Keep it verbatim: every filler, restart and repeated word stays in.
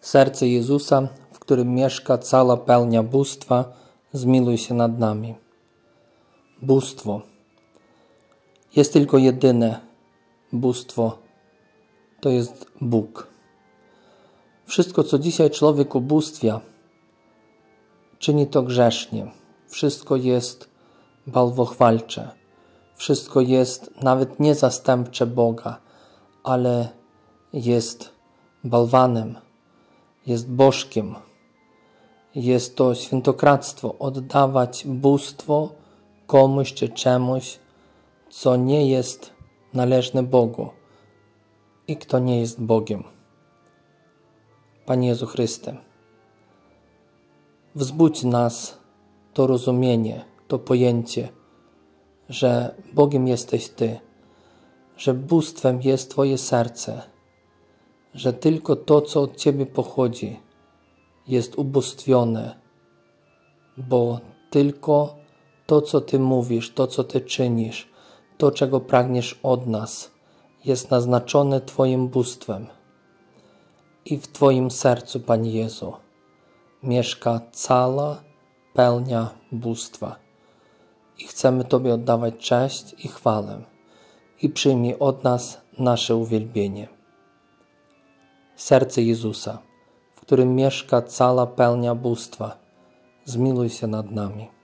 Serce Jezusa, w którym mieszka cała pełnia bóstwa, zmiluj się nad nami. Bóstwo. Jest tylko jedyne bóstwo. To jest Bóg. Wszystko, co dzisiaj człowiek ubóstwia, czyni to grzesznie. Wszystko jest bałwochwalcze. Wszystko jest nawet nie zastępcze Boga, ale jest bałwanem, jest bożkiem. Jest to świętokradztwo, oddawać bóstwo komuś czy czemuś, co nie jest należne Bogu i kto nie jest Bogiem. Panie Jezu Chryste, wzbudź nas to rozumienie, to pojęcie, że Bogiem jesteś Ty, że bóstwem jest Twoje serce, że tylko to, co od Ciebie pochodzi, jest ubóstwione, bo tylko to, co Ty mówisz, to, co Ty czynisz, to, czego pragniesz od nas, jest naznaczone Twoim bóstwem. I w Twoim sercu, Panie Jezu, mieszka cała pełnia bóstwa. I chcemy Tobie oddawać cześć i chwałę. I przyjmij od nas nasze uwielbienie. Serce Jezusa, w którym mieszka cała pełnia bóstwa, zmiluj się nad nami.